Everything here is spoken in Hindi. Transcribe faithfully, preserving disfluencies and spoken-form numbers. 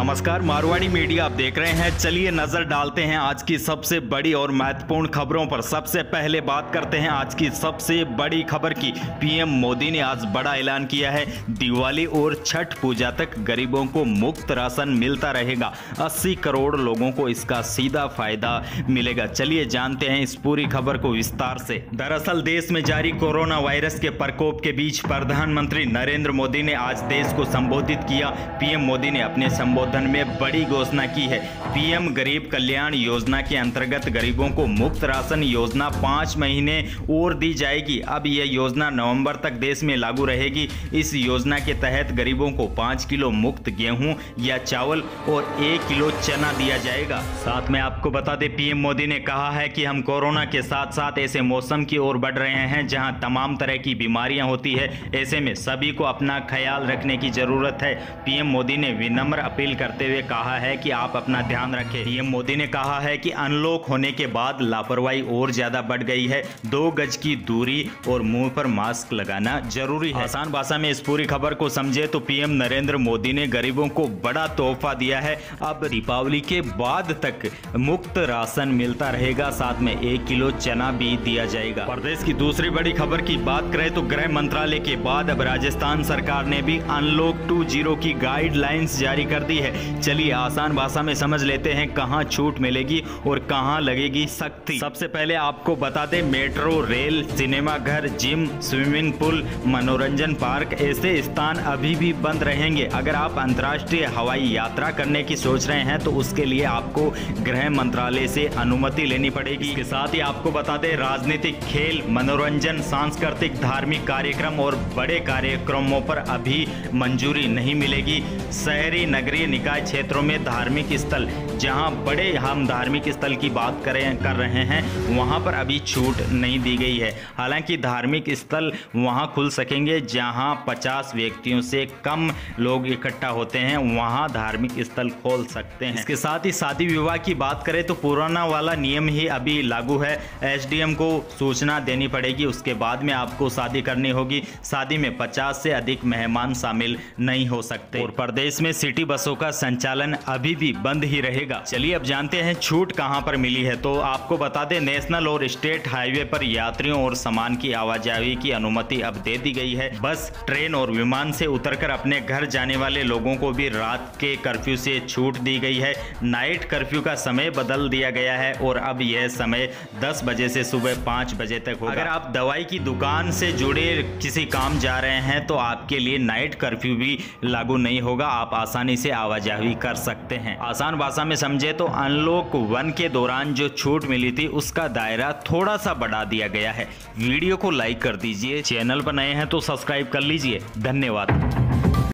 नमस्कार, मारवाड़ी मीडिया आप देख रहे हैं। चलिए नजर डालते हैं आज की सबसे बड़ी और महत्वपूर्ण खबरों पर। सबसे पहले बात करते हैं आज की सबसे बड़ी खबर की। पीएम मोदी ने आज बड़ा ऐलान किया है। दिवाली और छठ पूजा तक गरीबों को मुफ्त राशन मिलता रहेगा। अस्सी करोड़ लोगों को इसका सीधा फायदा मिलेगा। चलिए जानते हैं इस पूरी खबर को विस्तार से। दरअसल देश में जारी कोरोना वायरस के प्रकोप के बीच प्रधानमंत्री नरेंद्र मोदी ने आज देश को संबोधित किया। पीएम मोदी ने अपने संबोधन में बड़ी घोषणा की है। पीएम गरीब कल्याण योजना के अंतर्गत गरीबों को मुफ्त राशन योजना पाँच महीने और दी जाएगी। अब यह योजना नवंबर तक देश में लागू रहेगी। इस योजना के तहत गरीबों को पाँच किलो मुफ्त गेहूं या चावल और एक किलो चना दिया जाएगा। साथ में आपको बता दें, पीएम मोदी ने कहा है कि हम कोरोना के साथ साथ ऐसे मौसम की ओर बढ़ रहे हैं जहां तमाम तरह की बीमारियां होती है। ऐसे में सभी को अपना ख्याल रखने की जरूरत है। पीएम मोदी ने विनम्र अपील करते हुए कहा है कि आप अपना ध्यान रखें। पीएम मोदी ने कहा है कि अनलॉक होने के बाद लापरवाही और ज्यादा बढ़ गई है। दो गज की दूरी और मुंह पर मास्क लगाना जरूरी है। आसान भाषा में इस पूरी खबर को समझे तो पीएम नरेंद्र मोदी ने गरीबों को बड़ा तोहफा दिया है। अब दीपावली के बाद तक मुफ्त राशन मिलता रहेगा, साथ में एक किलो चना भी दिया जाएगा। प्रदेश की दूसरी बड़ी खबर की बात करें तो गृह मंत्रालय के बाद अब राजस्थान सरकार ने भी अनलॉक टू जीरो की गाइडलाइंस जारी कर दी है। चलिए आसान भाषा में समझ लेते हैं कहां छूट मिलेगी और कहां लगेगी सख्ती। सबसे पहले आपको बता दें, मेट्रो, रेल, सिनेमा घर, जिम, स्विमिंग पूल, मनोरंजन पार्क ऐसे स्थान अभी भी बंद रहेंगे। अगर आप अंतर्राष्ट्रीय हवाई यात्रा करने की सोच रहे हैं तो उसके लिए आपको गृह मंत्रालय से अनुमति लेनी पड़ेगी। इसके साथ ही आपको बता दें, राजनीतिक, खेल, मनोरंजन, सांस्कृतिक, धार्मिक कार्यक्रम और बड़े कार्यक्रमों पर अभी मंजूरी नहीं मिलेगी। शहरी नगरीय निकाय क्षेत्रों में धार्मिक स्थल, जहां बड़े हम धार्मिक स्थल की बात करें कर रहे हैं, वहां पर अभी छूट नहीं दी गई है। हालांकि धार्मिक स्थल वहां खुल सकेंगे जहां पचास व्यक्तियों से कम लोग इकट्ठा होते हैं, वहां धार्मिक स्थल खोल सकते हैं। इसके साथ ही शादी विवाह की बात करें तो पुराना वाला नियम ही अभी लागू है। एसडीएम को सूचना देनी पड़ेगी, उसके बाद में आपको शादी करनी होगी। शादी में पचास से अधिक मेहमान शामिल नहीं हो सकते। और प्रदेश में सिटी बसों का संचालन अभी भी बंद ही रहेगा। चलिए अब जानते हैं छूट कहां पर मिली है। तो आपको बता दें, नेशनल और स्टेट हाईवे पर यात्रियों और सामान की आवाजाही की अनुमति अब दे दी गई है। बस, ट्रेन और विमान से उतरकर अपने घर जाने वाले लोगों को भी रात के कर्फ्यू से छूट दी गई है। नाइट कर्फ्यू का समय बदल दिया गया है और अब यह समय दस बजे से सुबह पाँच बजे तक होगा। अगर आप दवाई की दुकान से जुड़े किसी काम जा रहे हैं तो आपके लिए नाइट कर्फ्यू भी लागू नहीं होगा। आप आसानी से आवाजाही कर सकते हैं। आसान भाषा में समझे तो अनलॉक वन के दौरान जो छूट मिली थी उसका दायरा थोड़ा सा बढ़ा दिया गया है। वीडियो को लाइक कर दीजिए, चैनल पर नए हैं तो सब्सक्राइब कर लीजिए। धन्यवाद।